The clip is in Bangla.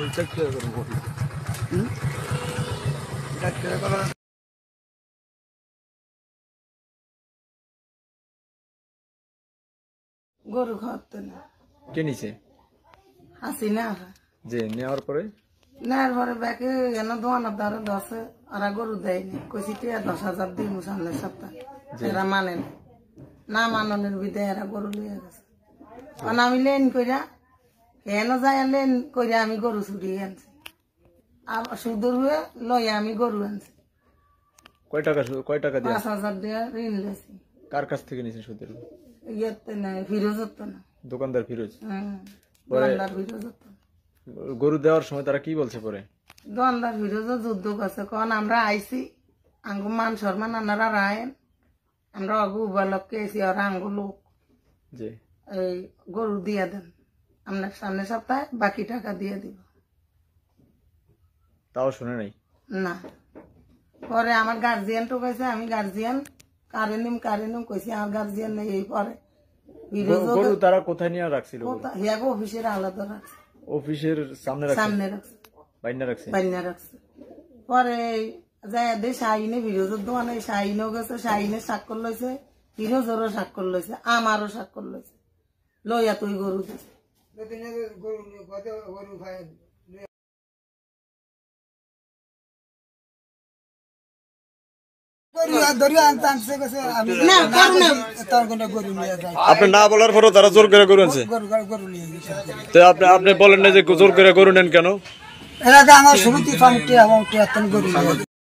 গরু খাওয়াতে না কে নিছে হাসিনা যে নেওয়ার পরে নেওয়ার পরে ব্যাকে এন দোয়ানোর দ্বারা দশে ওরা গরু দেয়নি কইছি 10,000 দিই সামনের সপ্তাহে এরা মানে না মাননের বিদে এরা গরু লিয়ে গেছে কারণ আমি লেন কইরা কেন যাই লেন কইরা আমি গরু চুরিয়ে আনছি আবার সুদূর হয়ে লইয়া আমি গরু আনছি কয় টাকা দিয়ে 5,000 দিয়ে ঋণ লেছি কার কাছ থেকে নিছেন সুদের ইয়েতে না ফিরোজত তো না দোকানদার ফিরোজ দোকানদার ফিরোজত গরু দেওয়ার সময় তারা কি বলছে পরে দোকানদার ফিরোজত যুদ্ধ করছে কারণ আমরা আইছি আঙ্গু মান সম্মান আনারা রায়েন আমরা অগু উবালককে এসি ওরা আঙ্গু লোক যে এই গরু দিয়ে দেন আপনার সামনে সপ্তাহে বাকি টাকা দিয়ে দিব তাও শুনে নাই না পরে আমার গার্জিয়ান তো কইছে আমি গার্জিয়ান কারেনিম কইছি আমার গার্জিয়ান নেই এই পরে গরু তারা কোথায় নিয়ে রাখছিল হিয়াগো অফিসের আলাদা রাখছে অফিসের সামনে রাখছে বাইনা রাখছে পরে যাই দে শাহিনে ফিরোজের দোকানে শাহিনও গেছে শাহিনের স্বাক্ষর লইছে ফিরোজেরও স্বাক্ষর লইছে আমারও স্বাক্ষর লইছে লইয়া তুই গরু দিছে আপনি না বলার পরও তারা জোর করে গরু আনছে আপনি বলেন না যে জোর করে গরু নেন কেন আমার শুরুতে